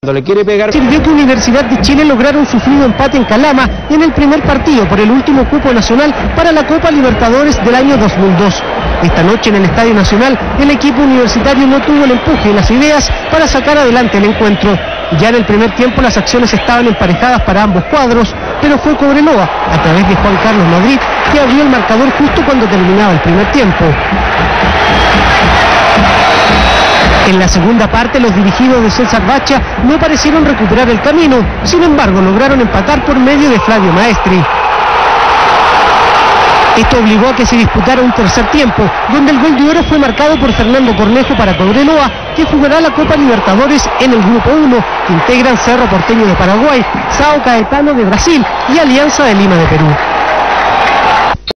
Le quiere pegar. Sirvió que Universidad de Chile lograra un sufrido empate en Calama en el primer partido por el último cupo nacional para la Copa Libertadores del año 2002. Esta noche en el Estadio Nacional el equipo universitario no tuvo el empuje y las ideas para sacar adelante el encuentro. Ya en el primer tiempo las acciones estaban emparejadas para ambos cuadros, pero fue Cobreloa, a través de Juan Carlos Madrid, que abrió el marcador justo cuando terminaba el primer tiempo. En la segunda parte los dirigidos de César Bacha no parecieron recuperar el camino, sin embargo lograron empatar por medio de Flavio Maestri. Esto obligó a que se disputara un tercer tiempo, donde el gol de oro fue marcado por Fernando Cornejo para Cobreloa, que jugará la Copa Libertadores en el Grupo 1, que integran Cerro Porteño de Paraguay, Sao Caetano de Brasil y Alianza de Lima de Perú.